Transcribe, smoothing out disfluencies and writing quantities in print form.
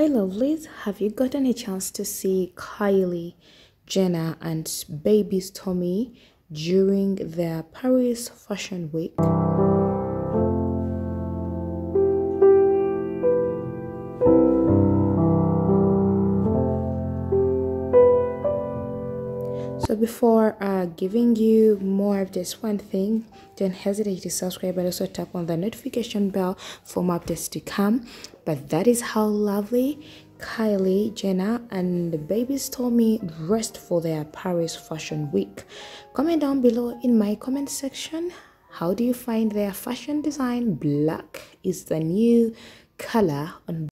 Hi lovelies, have you gotten a chance to see Kylie Jenner and baby Stormi during their Paris Fashion Week? So before giving you more of this one thing, don't hesitate to subscribe and also tap on the notification bell for more updates to come. But that is how lovely Kylie Jenner and baby Stormi dressed for their Paris Fashion Week. Comment down below in my comment section. How do you find their fashion design? Black is the new color on